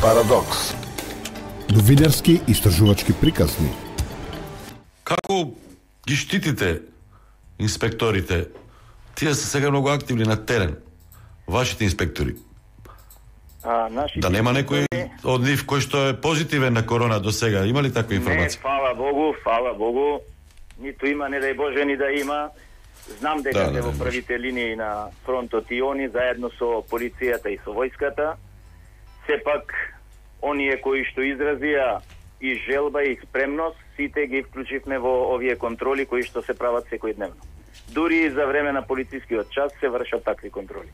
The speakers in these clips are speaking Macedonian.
Парадокс. Новинарски истражувачки приказни. Како ги штитите инспекторите? Тие се сега многу активни на терен. Вашите инспектори. Да нема некој од нив кој што е позитивен на корона до сега? Има ли таква информација? Не, фала Богу. Ниту има, не дај Боже, ни да има. Знам дека се во првите линии на фронтот и они, заедно со полицијата и со војската. Сепак, оние кои што изразија и желба и спремност, сите ги вклучивме во овие контроли кои што се прават секојдневно. Дури и за време на полицискиот час се вршат такви контроли.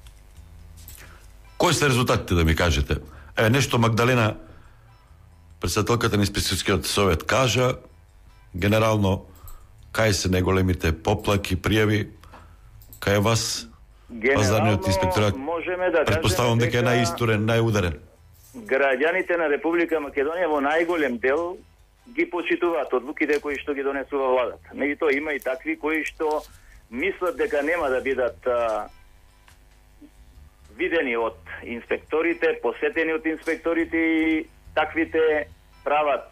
Кои се резултатите, да ми кажете? Нешто Магдалена, председателката на инспекцијскиот совет, кажа, генерално, кај се најголемите поплаки, пријави, кај вас, пазарниот инспекторат, да предпоставам дека е најистурен, најударен. Граѓаните на Република Македонија во најголем дел ги почитуваат одлуките кои што ги донесува владата. Меѓутоа има и такви кои што мислат дека нема да бидат видени од инспекторите, посетени од инспекторите и таквите прават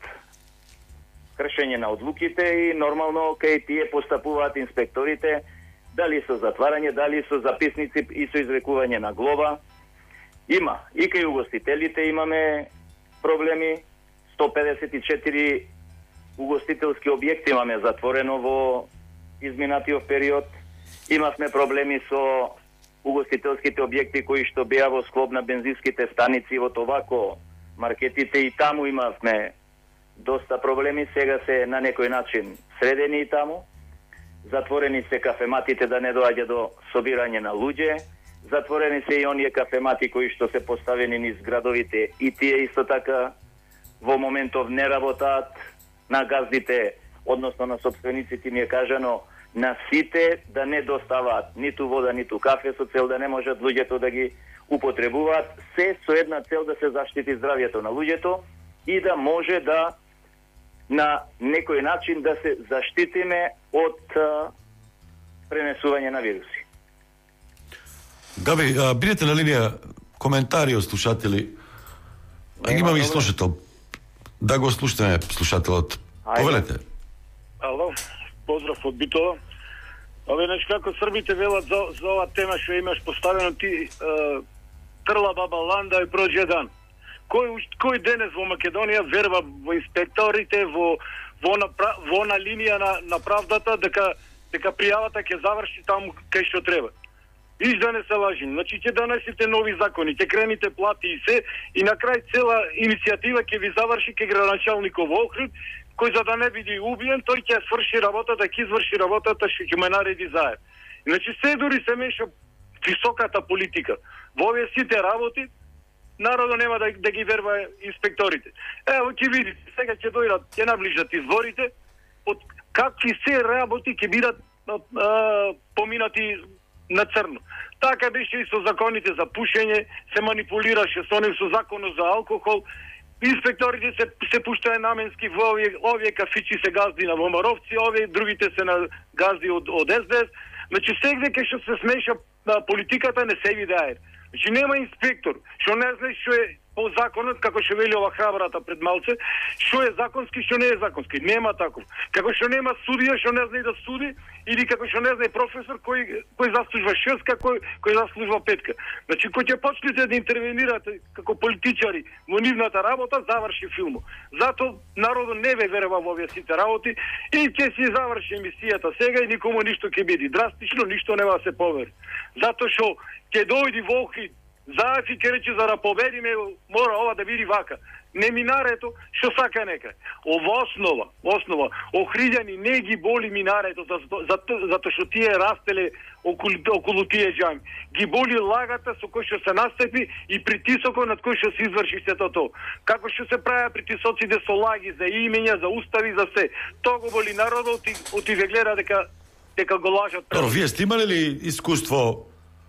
кршење на одлуките и нормално кај тие постапуваат инспекторите, дали со затварање, дали со записници и со изрекување на глоба. Има. И кај угостителите имаме проблеми. 154 угостителски објекти имаме затворено во изминатиот период. Имавме проблеми со угостителските објекти кои што беа во склоп на бензинските станици, во Товако, маркетите, и таму имавме доста проблеми. Сега се на некој начин средени и таму. Затворени се кафематите да не доаѓа до собирање на луѓе. Затворени се и оние кафемати кои што се поставени низ градовите, и тие исто така во моментов не работаат. На газдите, односно на собствениците, ми е кажано на сите да не доставаат ниту вода, ниту кафе, со цел да не можат луѓето да ги употребуваат, се со една цел да се заштити здравјето на луѓето и да може да на некој начин да се заштитиме од пренесување на вируси. Габи, бидете на линија, коментари од слушатели. Имаме и слушател. Да го слушаме слушателот. Повелете. Ало, поздрав од Битола. Нешто како србите велат за ова тема што имаш поставено ти, трла баба ланда и проđe дан. Кој денес во Македонија верва во инспекторите, во на линија на правдата, дека пријавата ќе заврши таму кај што треба. Иш да не се лажи. Значи ќе донесете нови закони, ќе крените плати и се, и на крај цела иницијатива ќе ви заврши кај градоначалников округ, кој за да не биде убиен, тој ќе сврши работата, ќе изврши работата што ќе ме нареди заед. Значи се дури се меша високата политика. Во овие сите работи народот нема да ги верва инспекторите. Ево ќе видите, сега ќе дојдат, ќе наближат изборите, од какви се работи ќе бидат поминати на црно. Така беше и со законите за пушење, се манипулираше со нив, со законот за алкохол. Инспекторите се пуштаја наменски во овие кафичи се газди на Вомаровци, овие другите се на газди од СДС. Значи сегде кај што се смеша политиката не се видее. Значи нема инспектор што не знае што е по законот, како што вели ова храбрата пред малце, што е законски, што не е законски. Нема таков. Како што нема судија што не знае да суди, или како што не знае професор кој заслужува 6, кој заслужува 5. Значи кој ќе почнете да интервенирате како политичари во нивната работа, заврши филмот. Зато народот не ве верува во овие сите работи и ќе си заврши емисијата сега и никому ништо ќе биде драстично, ништо нема да се повери. Зато што ќе дојди во Охрид, Заев и ќе рече за да победиме, мора ова да биде вака. Не минарето, што сака нека. Ова основа, Охриѓани не ги боли минарето, затоа што тие растеле околу тие џами. Ги боли лагата со кој што се настапи и притисокот над кој што се изврши сето тоа. Како што се правеа притисоците со лаги за имења, за устави, за се. Тоа го боли народот и ве гледа дека го лажат. Вие сте имали ли искуство,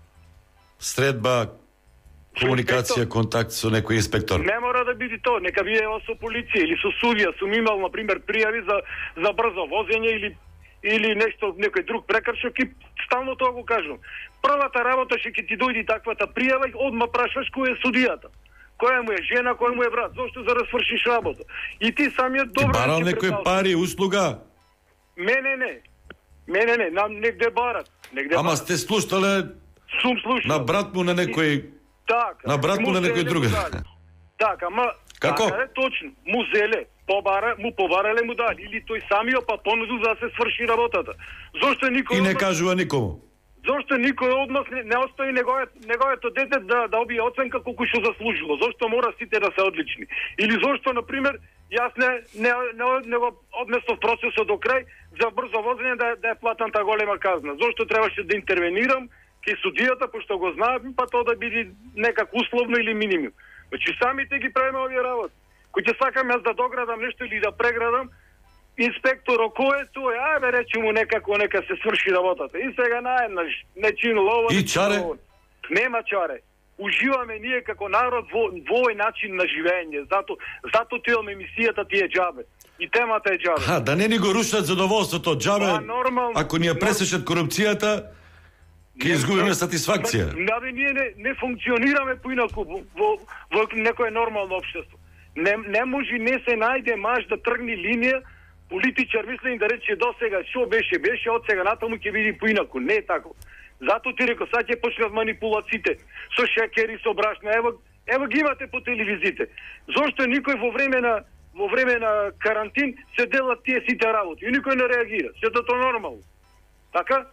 средба, комуникација, контакт со некој инспектор? Не мора да биде тоа, нека биде со полиција или со судија. Сум имал, например, пријави за брзо возење или нешто, некој друг прекршок и стално тоа го кажувам. Првата работа што ќе ти дојде таквата пријава, одма прашаш кој е судијата. која му е жена, кој му е брат, зошто за да свршиш работа. И ти самиот добро... Ти барал некој пари, услуга? Мене не, нам негде барат. Ама сте слушале Сум слушал. на брат му на некој... Така. На брат му на некој друга. Така, ама... Како? Така е точно. Му зеле, му побарале му дали. Или тој самиот па понудил за да се сврши работата. Зошто никој... И не кажува никому. Зошто никој од нас не остави неговото дете да добие оценка колку што заслужило? Зошто мора сите да се одлични? Или зошто, например, јас не го однесов процесот до крај за брзо возење да е платната голема казна? Зошто требаше да интервенирам кај судијата, пошто го знаев, па тоа да биде некак условно или минимум? Значи самите ги правиме овие работи. Кој ќе сакам јас да доградам нешто или да преградам, инспекторо кој е тој, ајде речи му некако нека се сврши работата. И сега наеднаш не чинило ова. И чаре? Нема чаре. Уживаме ние како народ во овој начин на живење. Зато тијам емисијата ти е џабе. И темата е џабе. Да не ни го рушат задоволството џабе. Нормално. Ако ни ја пресечат корупцијата, ќе изгубиме сатисфакција. Ние не функционираме поинаку во некое нормално општество. Не може, не се најде маж да тргни линија политичар, мислим да рече до сега што беше, од сега натаму ќе биде поинаку. Не е тако. Зато ти рекол, сега ќе почнат манипулациите со шекери, со брашна. Ево ги имате по телевизиите. Зошто никој во време на карантин се делат тие сите работи и никој не реагира. Сето тоа нормално. Така?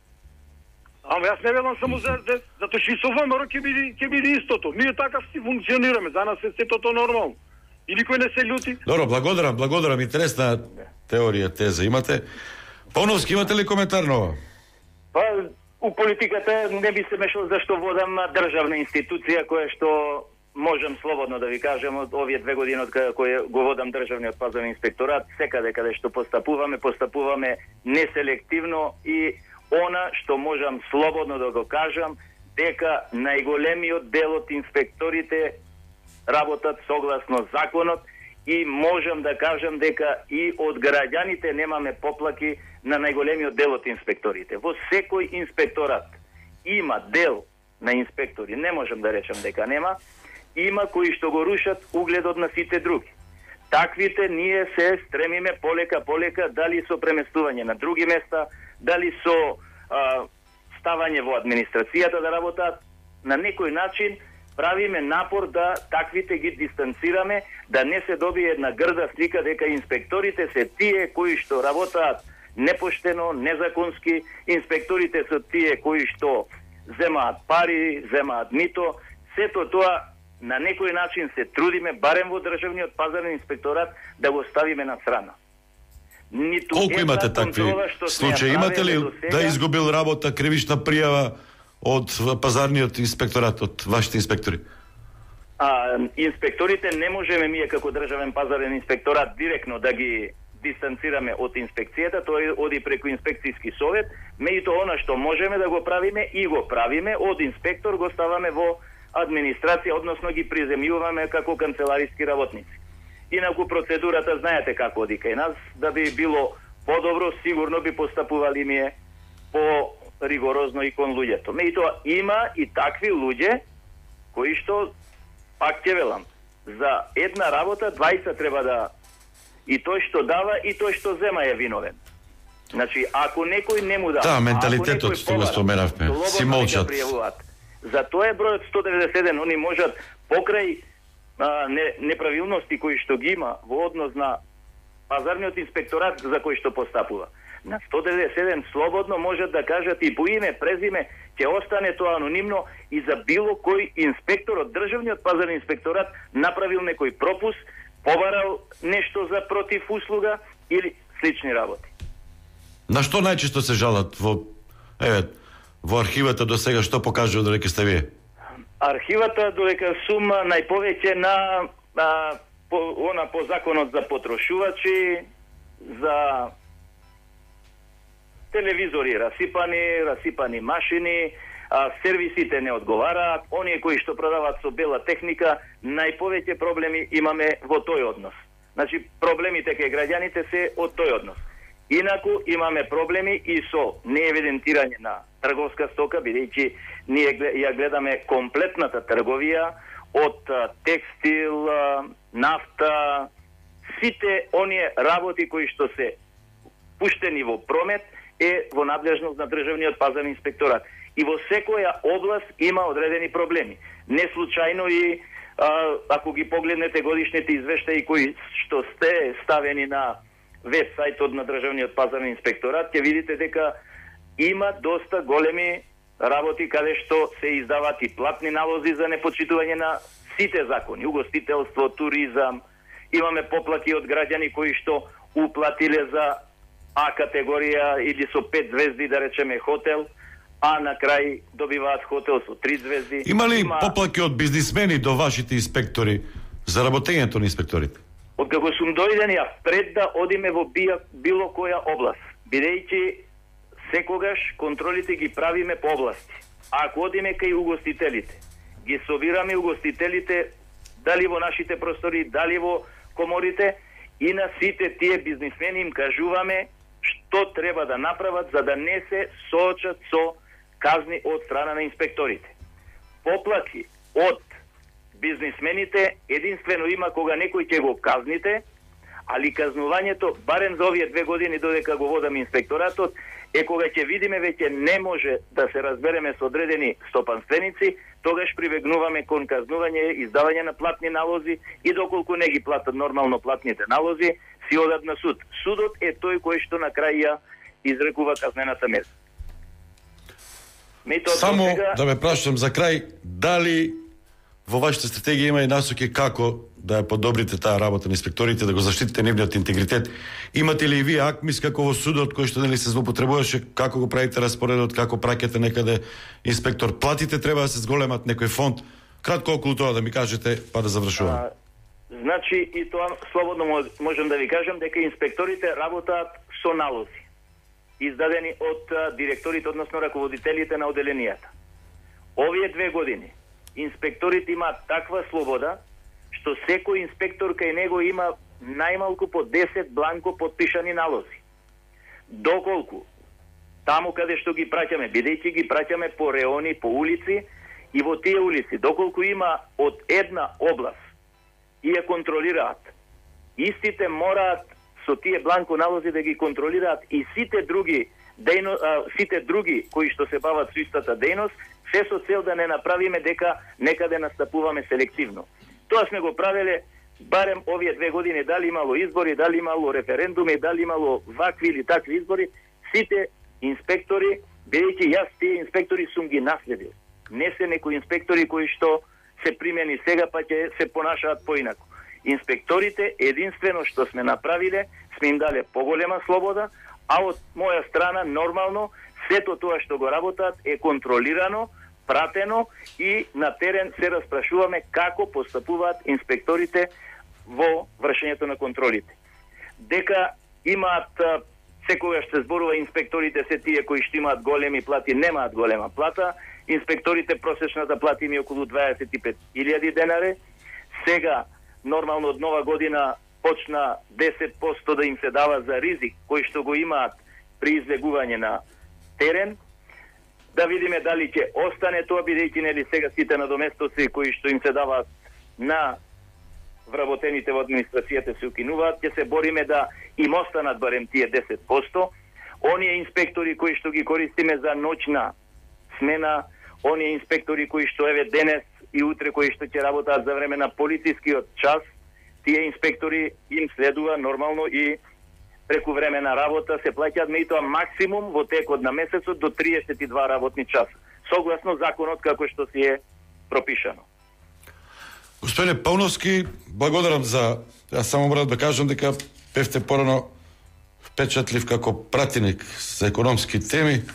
Ама јас не велам само за затоа што и со ВМРО ќе биде истото. Ние така си функционираме, за нас е сето тоа нормално. И никој не се љути. Добро, благодарам. Интересна теорија, теза имате. Поновски, имате ли коментар на ова? Па, у политиката не би се мешал зашто водам државна институција која што можам слободно да ви кажам од овие 2 години од која го водам државниот пазарен инспекторат, секаде каде што постапуваме неселективно и она што можам слободно да го кажам дека најголемиот дел од инспекторите работат согласно законот и можам да кажам дека и од граѓаните немаме поплаки на најголемиот дел од инспекторите. Во секој инспекторат има дел на инспектори, не можам да речам дека нема, има кои што го рушат угледот на сите други. Таквите ние се стремиме полека, дали со преместување на други места, дали со ставање во администрацијата да работат, на некој начин правиме напор да таквите ги дистанцираме, да не се добие една грда слика дека инспекторите се тие кои што работаат непоштено, незаконски, инспекторите се тие кои што земаат пари, земаат мито. Сето тоа на некој начин се трудиме, барем во државниот пазарен инспекторат, да го ставиме на страна. Колку имате такви случаи? Имате ли да изгубил работа, кривична пријава од пазарниот инспекторат, од вашите инспектори? Инспекторите не можеме ние како државен пазарен инспекторат директно да ги дистанцираме од инспекцијата, тоа оди преку инспекцијски совет, меѓутоа она што можеме да го правиме и го правиме, од инспектор го ставаме во администрација, односно ги приземјуваме како канцелариски работници. Инаку процедурата знаете како оди кај нас, да би било подобро, сигурно би постапували ние по ригорозно и кон луѓето. Меѓутоа има и такви луѓе кои што, пак ќе велам, за една работа 20 треба да, и тој што дава и тој што зема е виновен. Значи, ако некој не му дава, менталитетот што го споменавме, си молчат. За тоа е бројот 191, они можат покрај неправилности кои што ги има во однос на пазарниот инспекторат за кој што постапува. На 197 слободно можат да кажат и по име, презиме, ќе остане тоа анонимно и за било кој инспектор од државниот пазарен инспекторат направил некој пропуск, побарал нешто за против услуга или слични работи. На што најчесто се жалат во архивата до сега, што покажува додека сте вие? Архивата додека сум најповеќе на по законот за потрошувачи, за телевизори расипани машини, сервисите не одговараат, оние кои што продаваат со бела техника, најповеќе проблеми имаме во тој однос. Значи, проблемите кај граѓаните се од тој однос. Инаку имаме проблеми и со неевидентирање на трговска стока, бидејќи ние ја гледаме комплетната трговија, од текстил, нафта, сите оние работи кои што се пуштени во промет е во надлежност на Државниот пазарен инспекторат. И во секоја област има одредени проблеми. Не случајно и ако ги погледнете годишните извештаи кои што сте ставени на веб сајтот на Државниот пазарен инспекторат, ќе видите дека има доста големи работи каде што се издаваат и платни налози за непочитување на сите закони, угостителство, туризам. Имаме поплаки од граѓани кои што уплатиле за А категорија или со 5 звезди, да речеме, хотел, а на крај добиваат хотел со 3 звезди. Има ли поплаки од бизнисмени до вашите инспектори за работењето на инспекторите? Откако сум дојден ја пред да одиме во било која област, бидејќи секогаш контролите ги правиме по области. Ако одиме кај угостителите, ги собираме угостителите дали во нашите простори, дали во коморите, и на сите тие бизнисмени им кажуваме што треба да направат за да не се соочат со казни од страна на инспекторите. Поплаки од бизнисмените единствено има кога некој ќе го казните, али казнувањето, барем за овие 2 години додека го водам инспекторатот, е кога ќе видиме веќе не може да се разбереме со одредени стопанственици, тогаш прибегнуваме кон казнување, издавање на платни налози и доколку не ги платат нормално платните налози, си одат на суд. Судот е тој кој што на крај ја изрекува казнената мера. Само да ме прашам за крај, дали во вашата стратегија има и насоки како да ја подобрите таа работа на инспекторите, да го заштитите нивниот интегритет? Имате ли и вие АКМИС како во судот кој што нели се злоупотребуваше, како го правите распоредот, како праќате некаде инспектор? Платите треба да се зголемат некој фонд? Кратко околу тоа да ми кажете, па да завршувам. Значи, и тоа слободно можам да ви кажам дека инспекторите работаат со налози издадени од директорите, односно раководителите на оделенијата. Овие 2 години инспекторите имаат таква слобода што секој инспектор кај него има најмалку по 10 бланко подпишани налози. Доколку таму каде што ги праќаме, бидејќи ги праќаме по реони, по улици, и во тие улици, доколку има од една област и ја контролираат, истите мораат со тие бланко налози да ги контролираат и сите други кои што се бават со истата дејност, се со цел да не направиме дека некаде настапуваме селективно. Тоа сме го правеле барем овие 2 години, дали имало избори, дали имало референдуми, дали имало вакви или такви избори, сите инспектори, бидејќи јас тие инспектори сум ги наследил. Не се некои инспектори кои што се примени сега па ќе се понашаат поинаку. Инспекторите единствено што сме направиле, сме им дале поголема слобода, а од моја страна нормално сето тоа што го работат е контролирано, пратено и на терен се распрашуваме како постапуваат инспекторите во вршењето на контролите. Дека имаат, секогаш се зборува инспекторите се тие кои што имаат големи плати, немаат голема плата, инспекторите просечната плата им е околу 25.000 денари. Сега нормално од нова година почна 10% да им се дава за ризик кој што го имаат при излегување на терен. Да видиме дали ќе остане тоа, бидејќи нели сега сите надоместоци кои што им се даваат на вработените во администрацијата се укинуваат, ќе се бориме да им останат барем тие 10%. Оние инспектори кои што ги користиме за ноќна смена, оние инспектори кои што еве денес и утре кои што ќе работат за време на полицискиот час, тие инспектори им следува нормално и преку време на работа се плаќаат меѓутоа максимум во текот на месецот до 32 работни часа, согласно законот како што си е пропишано. Господине Пауновски, благодарам за... Јас само морам да кажам дека бевте порано впечатлив како пратеник за економски теми.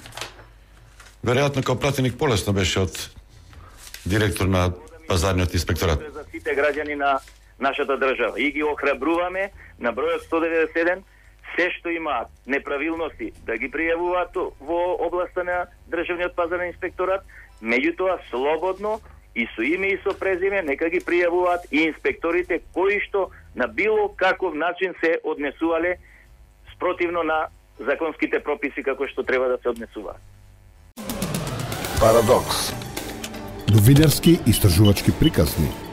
Веројатно како пратеник полесно беше од директор на пазарниот инспекторат. За сите граѓани на нашата држава. И ги охрабруваме на бројот 197, се што имаат неправилности да ги пријавуваат во областа на Државниот пазарен инспекторат, меѓутоа слободно и со име и со презиме нека ги пријавуваат и инспекторите кои што на било каков начин се однесувале спротивно на законските прописи како што треба да се однесуваат. Парадокс. Новинарски истражувачки приказни.